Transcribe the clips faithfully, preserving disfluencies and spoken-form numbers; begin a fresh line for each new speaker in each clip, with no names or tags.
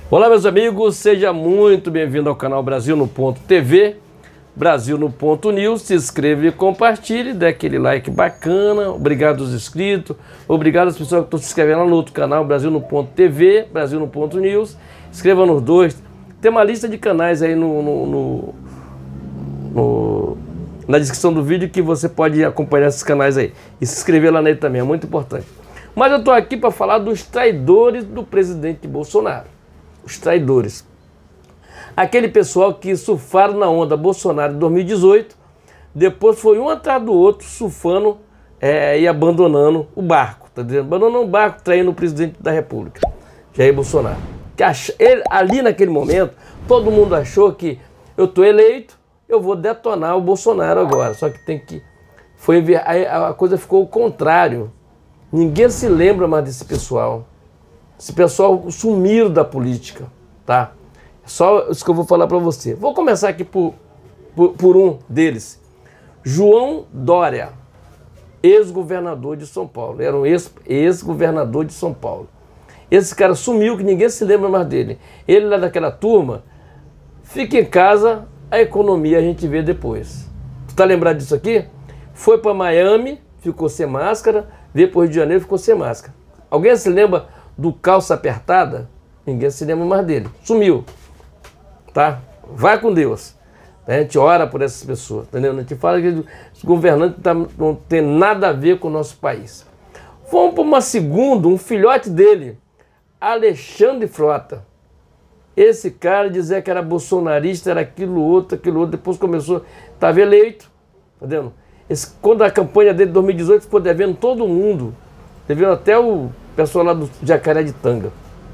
Olá, meus amigos, seja muito bem-vindo ao canal Brasil no Ponto T V, Brasil no Ponto News. Se inscreva e compartilhe, dê aquele like bacana. Obrigado aos inscritos, obrigado às pessoas que estão se inscrevendo lá no outro canal, Brasil no Ponto T V, Brasil no Ponto News. Inscreva nos dois. Tem uma lista de canais aí no, no, no, no, na descrição do vídeo que você pode acompanhar esses canais aí. E se inscrever lá nele também, é muito importante. Mas eu estou aqui para falar dos traidores do presidente Bolsonaro. Os traidores. Aquele pessoal que surfaram na onda Bolsonaro em dois mil e dezoito, depois foi um atrás do outro surfando é, e abandonando o barco. Tá dizendo? Abandonando o barco, traindo o presidente da República, Jair Bolsonaro. Que ach... ele, ali naquele momento, todo mundo achou que eu estou eleito, eu vou detonar o Bolsonaro agora. Só que tem que... Foi... A coisa ficou o contrário. Ninguém se lembra mais desse pessoal. Esse pessoal sumiram da política, tá? Só isso que eu vou falar para você. Vou começar aqui por, por, por um deles. João Dória, ex-governador de São Paulo. Era um ex-governador de São Paulo. Esse cara sumiu, que ninguém se lembra mais dele. Ele lá daquela turma, fica em casa, a economia a gente vê depois. Tu tá lembrado disso aqui? Foi para Miami, ficou sem máscara, veio para o Rio de Janeiro, ficou sem máscara. Alguém se lembra do calça apertada? Ninguém se lembra mais dele. Sumiu. Tá? Vai com Deus. A gente ora por essas pessoas. Entendeu? A gente fala que os governantes tá, não tem nada a ver com o nosso país. Vamos para uma segunda, um filhote dele, Alexandre Frota. Esse cara dizia que era bolsonarista, era aquilo outro, aquilo outro. Depois começou, estava eleito. Entendeu? Esse, quando a campanha dele de dois mil e dezoito ficou devendo todo mundo. Devendo até o pessoal lá do Jacaré de Tanga.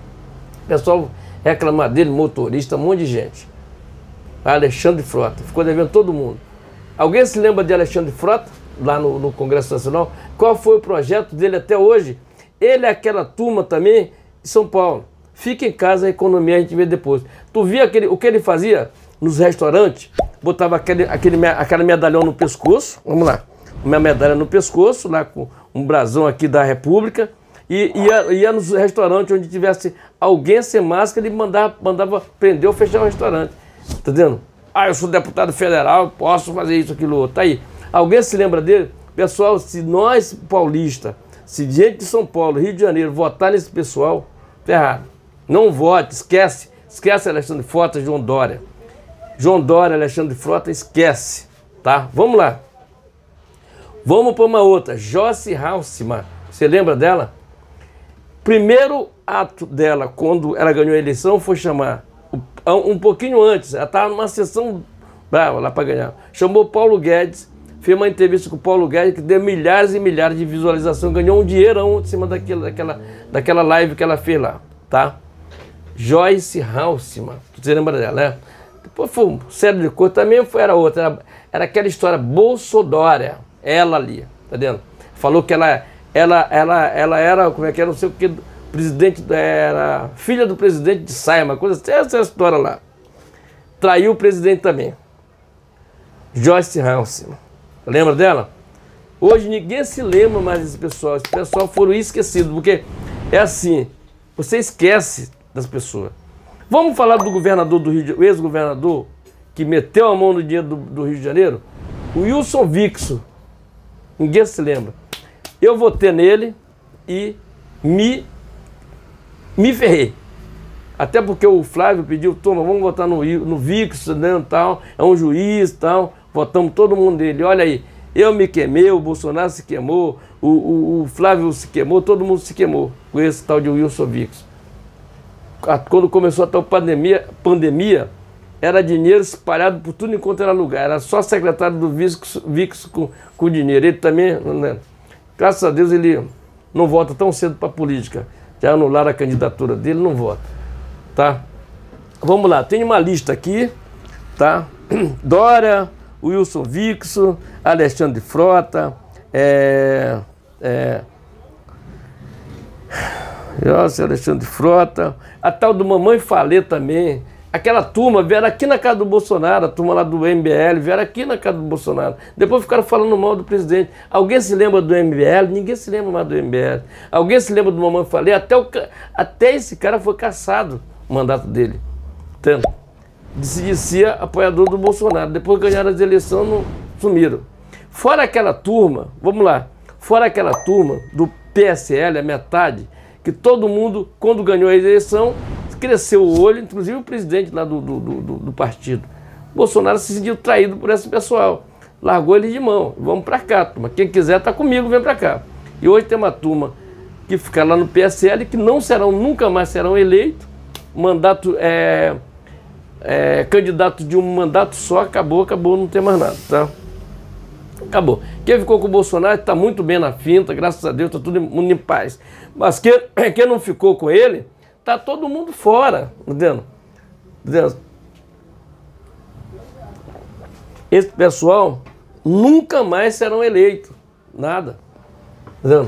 O pessoal reclamar dele, motorista, um monte de gente. Alexandre Frota. Ficou devendo todo mundo. Alguém se lembra de Alexandre Frota? Lá no, no Congresso Nacional? Qual foi o projeto dele até hoje? Ele é aquela turma também de São Paulo. Fica em casa, a economia a gente vê depois. Tu via aquele, o que ele fazia nos restaurantes? Botava aquele, aquele, aquela medalhão no pescoço. Vamos lá. Uma medalha no pescoço, lá com um brasão aqui da República. E ia, ia nos restaurantes onde tivesse alguém sem máscara, ele mandava, mandava prender ou fechar o restaurante. Tá entendendo? Ah, eu sou deputado federal, posso fazer isso, aquilo, outro. Tá aí. Alguém se lembra dele? Pessoal, se nós, paulistas, se gente de São Paulo, Rio de Janeiro, votar nesse pessoal, ferrado. Não vote, esquece. Esquece Alexandre Frota, João Dória. João Dória, Alexandre Frota, esquece. Tá? Vamos lá. Vamos para uma outra. Joyce Halsemann. Você lembra dela? Primeiro ato dela, quando ela ganhou a eleição, foi chamar, um pouquinho antes, ela estava numa sessão brava lá para ganhar, chamou Paulo Guedes, fez uma entrevista com o Paulo Guedes, que deu milhares e milhares de visualização, ganhou um dinheirão em cima daquela, daquela, daquela live que ela fez lá, tá? Joyce Halsemann, você lembra dela, né? Depois foi um sério de coisa, também foi, era outra, era, era aquela história Bolsodória, ela ali, tá vendo? Falou que ela... Ela, ela, ela era, como é que era, não sei o que, presidente, era filha do presidente de Saia, uma coisa, essa é a história lá. Traiu o presidente também. Joyce Halsemann. Lembra dela? Hoje ninguém se lembra mais desse pessoal. Esse pessoal foram esquecidos, porque é assim, você esquece das pessoas. Vamos falar do governador do Rio de Janeiro, o ex-governador, que meteu a mão no dinheiro do, do Rio de Janeiro, o Wilson Witzel. Ninguém se lembra. Eu votei nele e me, me ferrei. Até porque o Flávio pediu, toma, vamos votar no, no Witzel, né, tal, é um juiz, tal, votamos todo mundo nele. Olha aí, eu me queimei, o Bolsonaro se queimou, o, o, o Flávio se queimou, todo mundo se queimou com esse tal de Wilson Witzel. Quando começou a tal pandemia, pandemia, era dinheiro espalhado por tudo enquanto era lugar, era só secretário do Witzel com, com dinheiro, ele também... Né? Graças a Deus ele não vota tão cedo para a política. Já anularam a candidatura dele, não vota. Tá? Vamos lá, tem uma lista aqui, tá? Dória, Wilson Witzel, Alexandre Frota, é, é, nossa, Alexandre Frota, a tal do Mamãe Falei também. Aquela turma vieram aqui na casa do Bolsonaro, a turma lá do M B L, vieram aqui na casa do Bolsonaro. Depois ficaram falando mal do presidente. Alguém se lembra do M B L? Ninguém se lembra mais do M B L. Alguém se lembra do Mamãe Falei? Até, o, até esse cara foi caçado. o mandato dele. Tanto. Se dizia apoiador do Bolsonaro. Depois ganharam as eleições, não sumiram. Fora aquela turma, vamos lá, fora aquela turma do P S L, a metade, que todo mundo, quando ganhou a eleição, cresceu o olho, inclusive o presidente lá do, do, do, do partido. Bolsonaro se sentiu traído por esse pessoal. Largou ele de mão. Vamos para cá, turma. Quem quiser tá comigo, vem para cá. E hoje tem uma turma que fica lá no P S L que não serão, nunca mais serão eleitos. Mandato, é, é, candidato de um mandato só, acabou, acabou, não tem mais nada, tá? Acabou. Quem ficou com o Bolsonaro está muito bem na finta, graças a Deus, está tudo mundo em paz. Mas quem, quem não ficou com ele, está todo mundo fora, entendeu? Entendeu? Esse pessoal nunca mais serão eleitos, nada. Entendeu?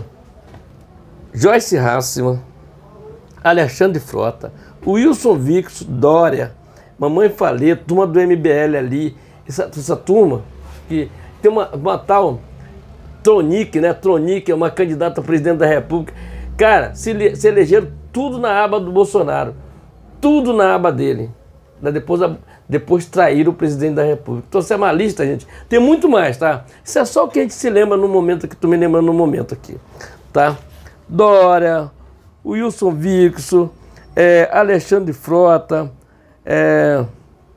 Joyce Hasselmann, Alexandre Frota, Wilson Witzel, Dória, Mamãe Falei, turma do M B L ali, essa, essa turma que tem uma, uma tal Tronic, né? Tronic é uma candidata a presidente da República. Cara, se, se elegeram tudo na aba do Bolsonaro, tudo na aba dele. Depois, depois traíram o presidente da República. Então, isso é uma lista, gente. Tem muito mais, tá? Isso é só o que a gente se lembra no momento, que tu me lembrando no momento aqui, tá? Dória, Wilson Witzel, é, Alexandre Frota, é,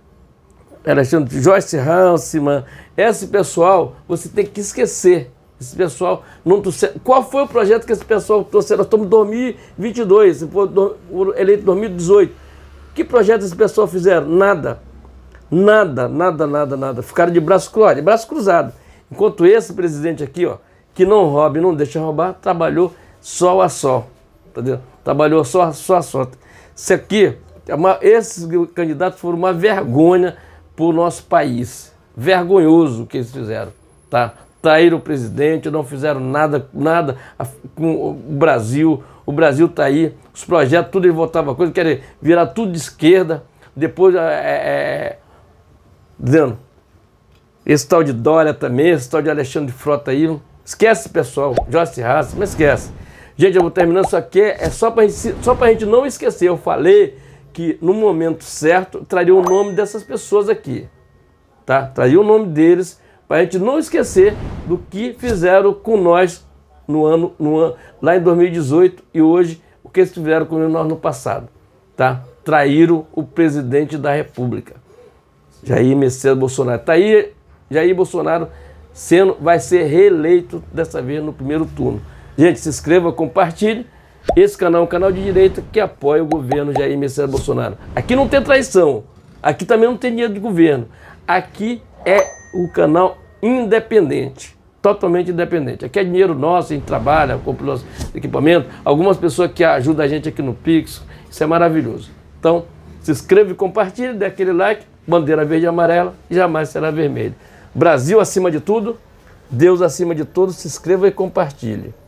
Alexandre, Joyce Hasselmann, esse pessoal você tem que esquecer. Esse pessoal não trouxe. Qual foi o projeto que esse pessoal trouxe? Nós estamos em dois mil e vinte e dois, foi eleito em dois mil e dezoito. Que projeto esse pessoal fizeram? Nada. Nada, nada, nada, nada. Ficaram de braço cruzado, de braço cruzado. Enquanto esse presidente aqui, ó, que não rouba e não deixa roubar, trabalhou sol a sol. Entendeu? Trabalhou só, só a só. Isso aqui, esses candidatos foram uma vergonha para o nosso país. Vergonhoso o que eles fizeram, tá? Traíram o presidente, não fizeram nada, nada com o Brasil. O Brasil está aí, os projetos, tudo ele votava coisa, querem virar tudo de esquerda. Depois, é, é, dizendo, esse tal de Dória também, esse tal de Alexandre Frota aí, esquece, pessoal, Joyce Hasselmann, mas esquece. Gente, eu vou terminando isso aqui, é só para só a gente não esquecer. Eu falei que no momento certo traria o nome dessas pessoas aqui, tá? Traria o nome deles, para a gente não esquecer do que fizeram com nós no ano, no ano, lá em dois mil e dezoito e hoje, o que eles fizeram com nós no passado, tá? Traíram o presidente da República, Jair Messias Bolsonaro. Tá aí, Jair Bolsonaro sendo, vai ser reeleito dessa vez no primeiro turno. Gente, se inscreva, compartilhe. Esse canal é um canal de direita que apoia o governo Jair Messias Bolsonaro. Aqui não tem traição, aqui também não tem dinheiro de governo. Aqui é o canal independente, totalmente independente. Aqui é dinheiro nosso, a gente trabalha, compra os equipamentos, algumas pessoas que ajudam a gente aqui no Pix, isso é maravilhoso. Então, se inscreva e compartilhe, dê aquele like, bandeira verde e amarela, jamais será vermelha. Brasil acima de tudo, Deus acima de todos, se inscreva e compartilhe.